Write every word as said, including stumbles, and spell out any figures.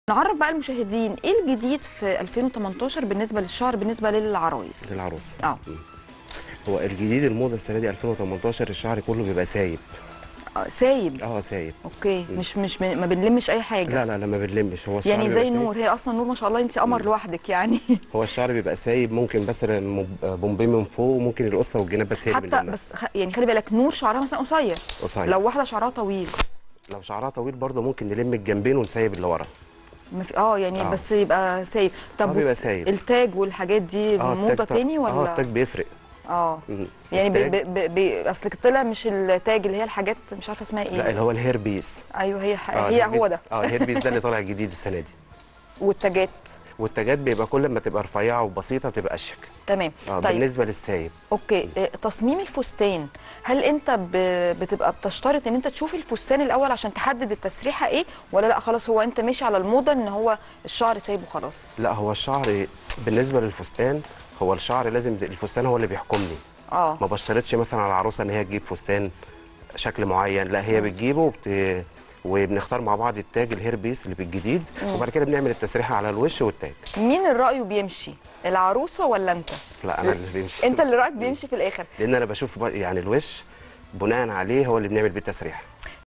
نعرف بقى المشاهدين ايه الجديد في ألفين وتمنتاشر بالنسبه للشعر بالنسبه للعرايس للعروسه. اه هو الجديد الموضه السنه دي ألفين وتمنتاشر الشعر كله بيبقى سايب. آه، سايب. اه سايب. اوكي. مم. مش مش ما بنلمش اي حاجه. لا لا لا ما بنلمش. هو الشعر يعني بيبقى زي سايب. نور، هي اصلا نور ما شاء الله انت قمر لوحدك يعني. هو الشعر بيبقى سايب، ممكن بس بومبي من فوق وممكن القصه والجناب بس هي اللي حتى بنلمها. بس خ... يعني خلي بالك نور شعرها مثلا قصير. قصير. لو واحده شعرها طويل، لو شعرها طويل برضه ممكن نلم الجنبين ونسيب اللي ورا. ما في اه يعني آه. بس يبقى سايب. طب اه بيبقى سايب. التاج والحاجات دي اه موضه التاج تاني ولا؟ اه التاج بيفرق. اه مم. يعني بي التاج... بي بي اصل طلع مش التاج اللي هي الحاجات مش عارفه اسمها ايه. لا اللي هو الهير بيس. ايوه هي ح... آه هي الهير هو بيس. ده. اه الهير بيس ده اللي طالع جديد السنه دي. والتاجات. والتاجات بيبقى كل ما تبقى رفيعه وبسيطه بتبقى اشيك. تمام. اه طيب بالنسبه للسايب. اوكي. إيه، تصميم الفستان، هل انت ب... بتبقى بتشترط ان انت تشوف الفستان الاول عشان تحدد التسريحه ايه، ولا لا خلاص هو انت ماشي على الموضه ان هو الشعر سايبه خلاص؟ لا هو الشعر بالنسبه للفستان، هو الشعر لازم الفستان هو اللي بيحكمني. اه ما بشترطش مثلا على العروسه ان هي تجيب فستان شكل معين، لا هي بتجيبه وبت... وبنختار مع بعض التاج الهير بيس اللي بالجديد، وبعد كده بنعمل التسريحه على الوش والتاج. مين اللي رايه بيمشي، العروسه ولا انت؟ لا انا اللي بيمشي. انت اللي رايك بيمشي في الاخر. لان انا بشوف يعني الوش بناء عليه هو اللي بنعمل بيه التسريحه.